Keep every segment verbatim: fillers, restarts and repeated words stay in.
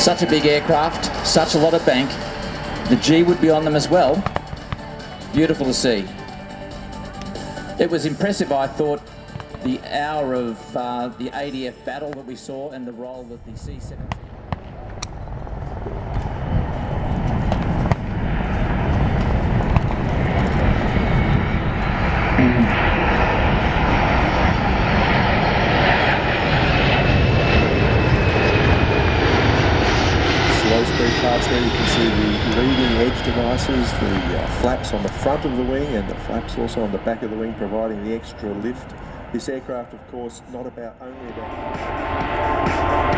Such a big aircraft, such a lot of bank. The G would be on them as well. Beautiful to see. It was impressive, I thought, the hour of uh, the A D F battle that we saw and the role that the C seventeen. Slow speed parts there, you can see the leading edge devices, the uh, flaps on the front of the wing and the flaps also on the back of the wing, providing the extra lift. This aircraft, of course, not about only about...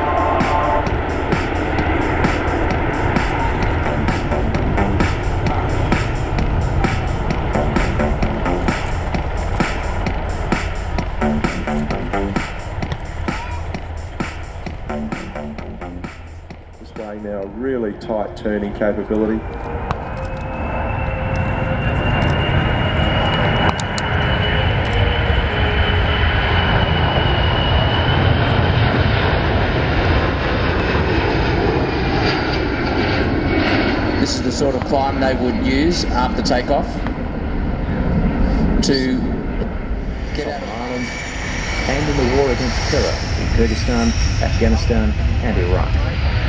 Displaying now a really tight turning capability. This is the sort of climb they would use after takeoff to get out of Ireland and in the war against terror in Kyrgyzstan, Afghanistan and Iraq.